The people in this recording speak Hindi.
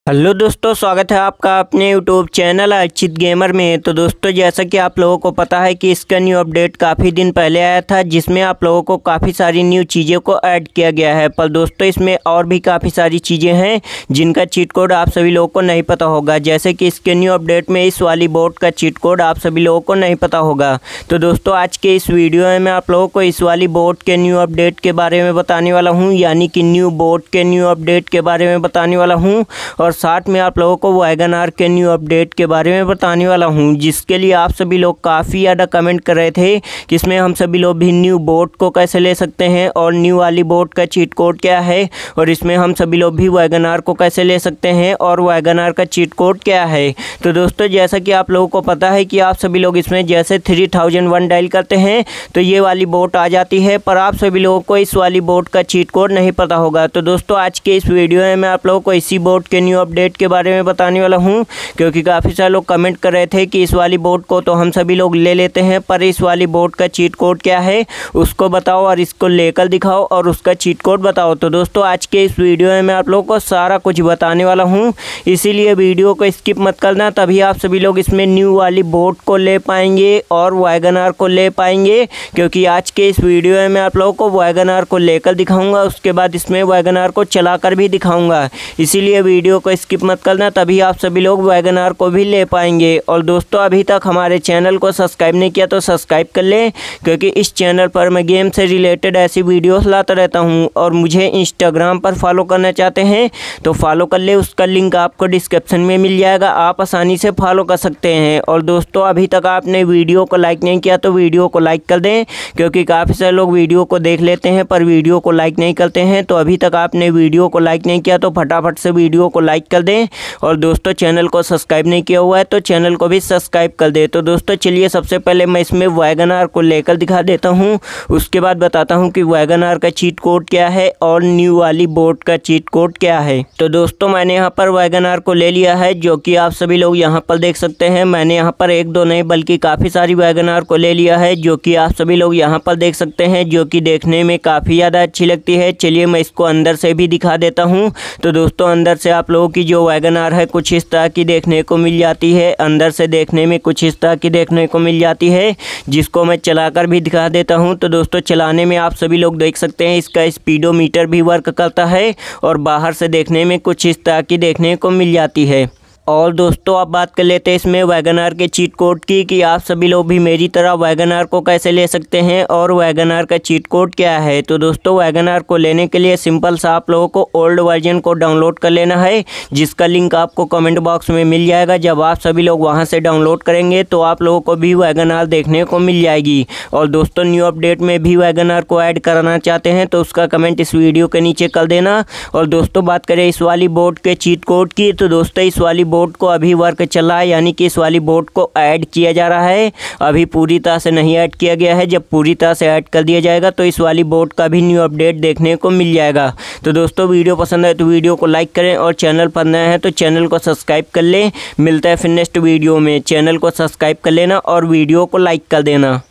हेलो दोस्तों, स्वागत है आपका अपने यूट्यूब चैनल अर्चित गेमर में। तो दोस्तों, जैसा कि आप लोगों को पता है कि इसका न्यू अपडेट काफ़ी दिन पहले आया था, जिसमें आप लोगों को काफ़ी सारी न्यू चीज़ों को ऐड किया गया है। पर दोस्तों, इसमें और भी काफ़ी सारी चीज़ें हैं जिनका चीट कोड आप सभी लोगों को नहीं पता होगा। जैसे कि इसके न्यू अपडेट में इस वाली बोट का चीट कोड आप सभी लोगों को नहीं पता होगा। तो दोस्तों, आज के इस वीडियो में मैं आप लोगों को इस वाली बोट के न्यू अपडेट के बारे में बताने वाला हूँ, यानी कि न्यू बोट के न्यू अपडेट के बारे में बताने वाला हूँ। और साथ में आप लोगों को वैगनआर के न्यू अपडेट के बारे में बताने वाला हूं, जिसके लिए आप सभी लोग काफ़ी ज़्यादा कमेंट कर रहे थे कि इसमें हम सभी लोग भी न्यू बोट को कैसे ले सकते हैं और न्यू वाली बोट का चीट कोड क्या है, और इसमें हम सभी लोग भी वैगनआर को कैसे ले सकते हैं और वैगनआर का चीट कोड क्या है। तो दोस्तों, जैसा कि आप लोगों को पता है कि आप सभी लोग इसमें जैसे 3001 डायल करते हैं तो ये वाली बोट आ जाती है, पर आप सभी लोगों को इस वाली बोट का चीट कोड नहीं पता होगा। तो दोस्तों, आज के इस वीडियो में मैं आप लोगों को इसी बोट के न्यू अपडेट के बारे में बताने वाला हूं, क्योंकि काफ़ी सारे लोग कमेंट कर रहे थे कि इस वाली बोट को तो हम सभी लोग ले लेते हैं, पर इस वाली बोट का चीट कोड क्या है उसको बताओ और इसको लेकर दिखाओ और उसका चीट कोड बताओ। तो दोस्तों, आज के इस वीडियो में मैं आप लोगों को सारा कुछ बताने वाला हूं, इसीलिए वीडियो को स्किप मत करना, तभी आप सभी लोग इसमें न्यू वाली बोट को ले पाएंगे और वैगनआर को ले पाएंगे। क्योंकि आज के इस वीडियो में मैं आप लोगों को वैगनआर को लेकर दिखाऊंगा, उसके बाद इसमें वैगनआर को चलाकर भी दिखाऊंगा, इसीलिए वीडियो को स्किप मत करना, तभी आप सभी लोग वैगनआर को भी ले पाएंगे। और दोस्तों, अभी तक हमारे चैनल को सब्सक्राइब नहीं किया तो सब्सक्राइब कर लें, क्योंकि इस चैनल पर मैं गेम से रिलेटेड ऐसी वीडियोस लाता रहता हूं। और मुझे इंस्टाग्राम पर फॉलो करना चाहते हैं तो फॉलो कर ले, उसका लिंक आपको डिस्क्रिप्शन में मिल जाएगा, आप आसानी से फॉलो कर सकते हैं। और दोस्तों, अभी तक आपने वीडियो को लाइक नहीं किया तो वीडियो को लाइक कर दें, क्योंकि काफ़ी सारे लोग वीडियो को देख लेते हैं पर वीडियो को लाइक नहीं करते हैं। तो अभी तक आपने वीडियो को लाइक नहीं किया तो फटाफट से वीडियो को लाइक कर दें। और दोस्तों, चैनल को सब्सक्राइब नहीं किया हुआ है तो चैनल को भी सब्सक्राइब कर दे। तो दोस्तों, चलिए सबसे पहले मैं इसमें वैगनआर को लेकर दिखा देता हूं, उसके बाद बताता हूं कि वैगनआर का चीट कोड क्या है और न्यू वाली बोट का चीट कोड क्या है। तो दोस्तों, मैंने यहां पर वैगनआर को ले लिया है, जो कि आप सभी लोग यहां पर देख सकते हैं। मैंने यहां पर एक दो नहीं बल्कि काफ़ी सारी वैगनआर को ले लिया है, जो कि आप सभी लोग यहां पर देख सकते हैं, जो कि देखने में काफ़ी ज़्यादा अच्छी लगती है। चलिए मैं इसको अंदर से भी दिखा देता हूँ। तो दोस्तों, अंदर से आप लोगों की जो वैगनआर है कुछ इस तरह की देखने को मिल जाती है, अंदर से देखने में कुछ इस तरह की देखने को मिल जाती है, जिसको मैं चलाकर भी दिखा देता हूं। तो दोस्तों, चलाने में आप सभी लोग देख सकते हैं इसका स्पीडोमीटर भी वर्क करता है और बाहर से देखने में कुछ इस तरह की देखने को मिल जाती है। और दोस्तों, अब बात कर लेते हैं इसमें वैगनआर के चीट कोड की, कि आप सभी लोग भी मेरी तरह वैगनआर को कैसे ले सकते हैं और वैगनआर का चीट कोड क्या है। तो दोस्तों, वैगनआर को लेने के लिए सिंपल सा आप लोगों को ओल्ड वर्जन को डाउनलोड कर लेना है, जिसका लिंक आपको कमेंट बॉक्स में मिल जाएगा। जब आप सभी लोग वहां से डाउनलोड करेंगे तो आप लोगों को भी वैगनआर देखने को मिल जाएगी। और दोस्तों, न्यू अपडेट में भी वैगनआर को ऐड कराना चाहते हैं तो उसका कमेंट इस वीडियो के नीचे कर देना। और दोस्तों, बात करें इस वाली बोट के चीट कोड की, तो दोस्तों इस वाली बोट को अभी वर्क चला है, यानी कि इस वाली बोट को ऐड किया जा रहा है, अभी पूरी तरह से नहीं ऐड किया गया है। जब पूरी तरह से ऐड कर दिया जाएगा तो इस वाली बोट का भी न्यू अपडेट देखने को मिल जाएगा। तो दोस्तों, वीडियो पसंद है तो वीडियो को लाइक करें और चैनल पर नया है तो चैनल को सब्सक्राइब कर लें। मिलता है फिर नेक्स्ट वीडियो में, चैनल को सब्सक्राइब कर लेना और वीडियो को लाइक कर देना।